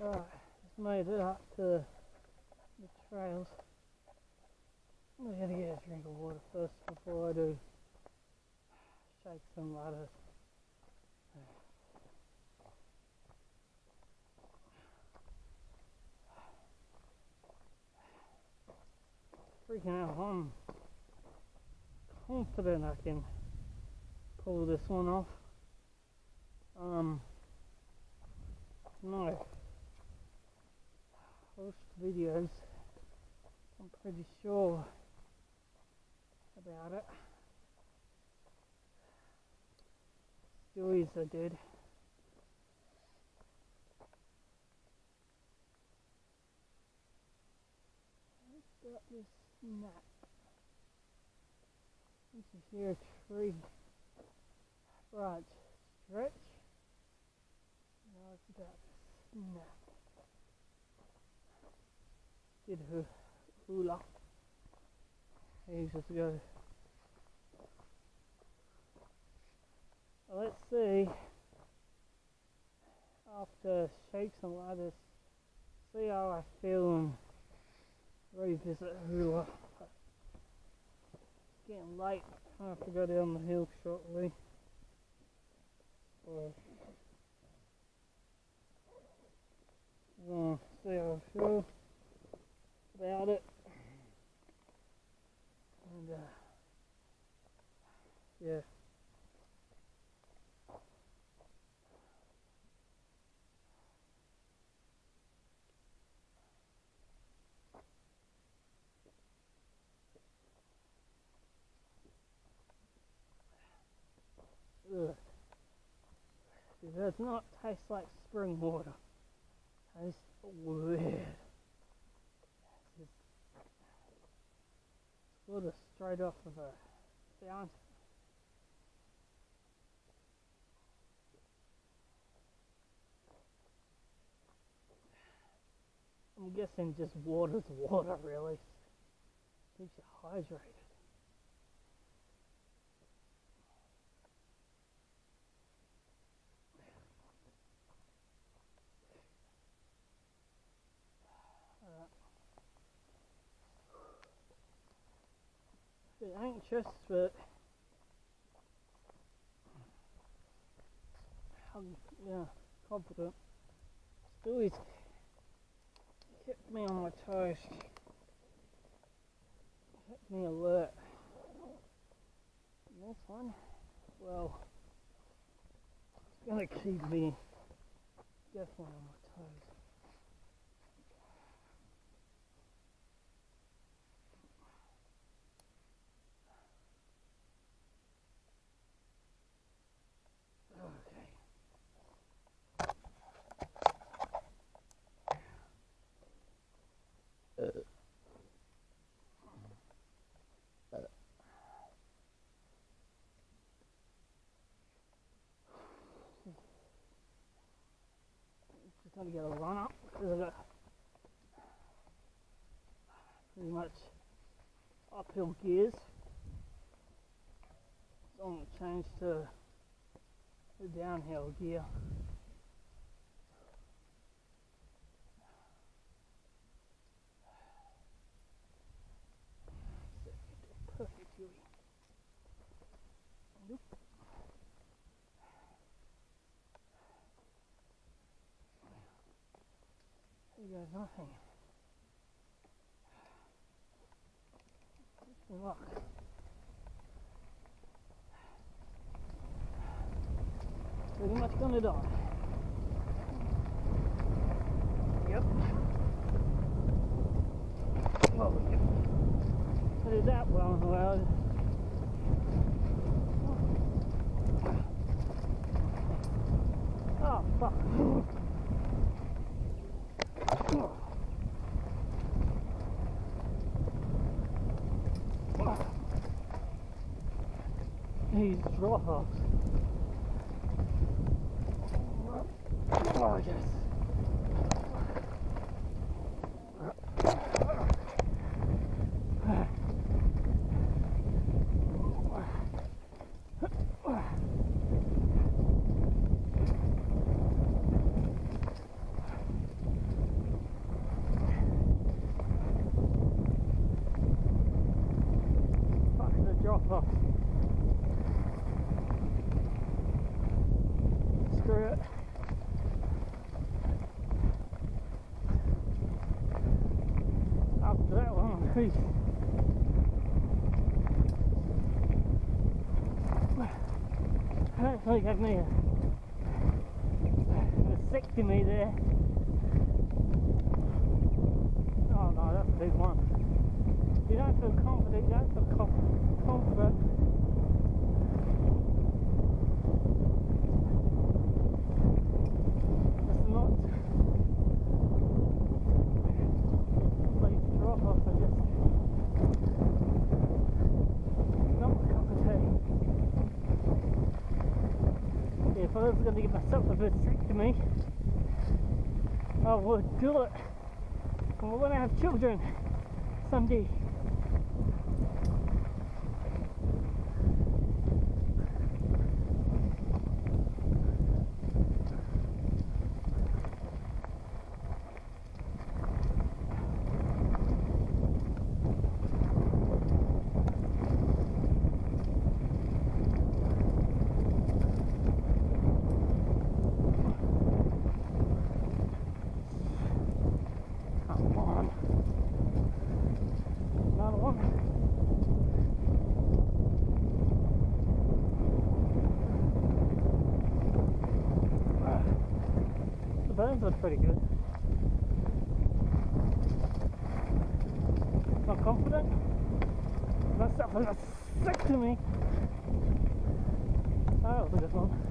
Alright, just made it up to the trails. I'm gonna get a drink of water first before I do shake some litres. Freaking out, I'm confident I can pull this one off. No. Post videos, I'm pretty sure about it. Stewies I did. I've got this snap. This is here a tree branch stretch. Now I've got this snap. Did hula ages ago. Well, let's see, after shakes and ladders, see how I feel and revisit hula. It's getting late, I have to go down the hill shortly. So, see how I feel about it, and yeah. Ugh. It does not taste like spring water. It tastes weird. It's sort of straight off of a fountain. I'm guessing just water's water, really. Keeps you hydrated. A bit anxious, but I'm confident. Stewie's kept me on my toes, kept me alert. And this one, well, it's gonna keep me definitely on my toes. Just gonna get a run up because I got pretty much uphill gears. So I'm gonna change to the downhill gear. Perfect, Yui. Nope. There goes nothing. Good luck. Pretty much gonna die. Yep. Well, yep. But is that well and allowed? Oh, fuck. These drops. Oh, yes. creek. Actually gave me a vasectomy there. Oh no, that's a big one. You don't feel confident, you don't feel confident. It's not these drop off are just not my cup of tea. Yeah, if I was going to give myself a vasectomy, I would do it when I have children someday. The burns look pretty good. Not confident. Myself a vasectomy. Oh, that was a good one.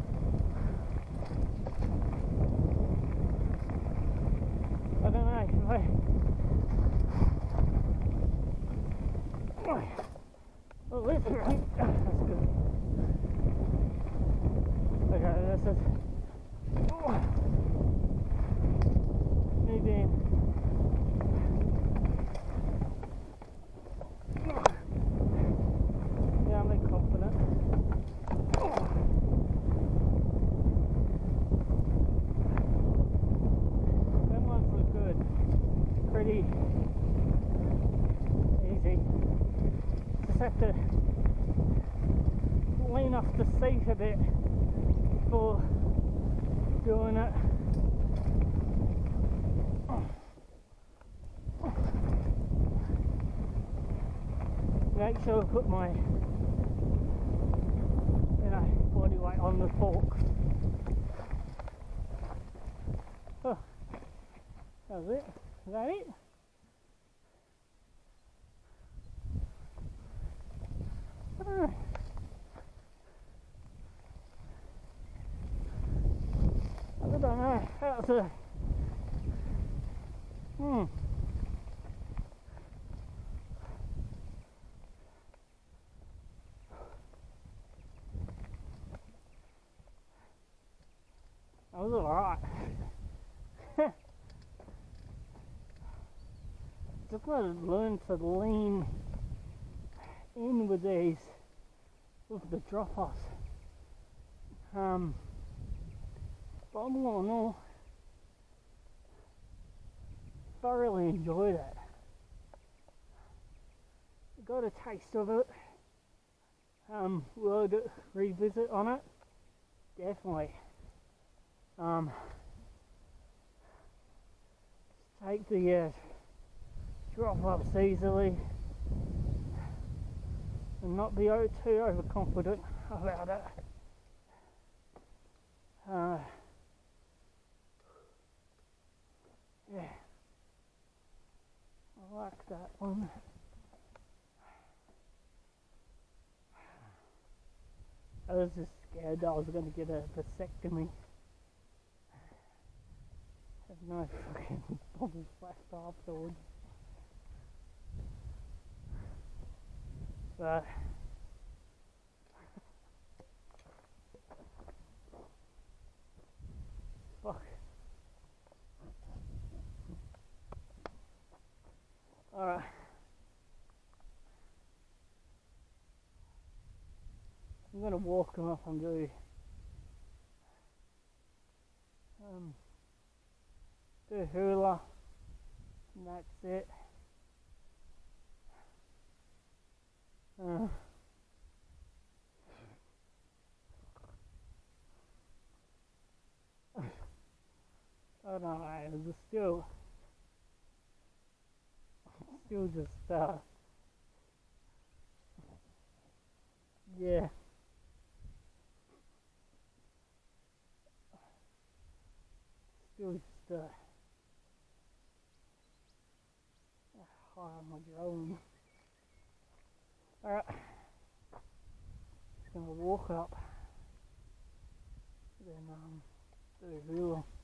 I don't know if oh, this is right. That's good. Okay, this is maybe yeah, I'm confident. Them ones look good. Pretty easy. Just have to lean off the seat a bit before doing it. Make sure I put my body weight on the forks. Oh, that was it. Is that it? I don't know. That was a that was alright. Just gotta learn to lean in with these, with the drop-offs. But all in all, thoroughly enjoyed it. Got a taste of it. Would revisit on it? Definitely. Take the drop-offs easily and not be too overconfident about it. Yeah, I like that one. I was just scared that I was going to get a vasectomy. Have no fucking bubbles left afterwards. But fuck. Alright. I'm gonna walk them off and do a hula, and that's it. I don't know, it's still still just yeah, still just high on my drone. Alright, just gonna walk up, then do a reel.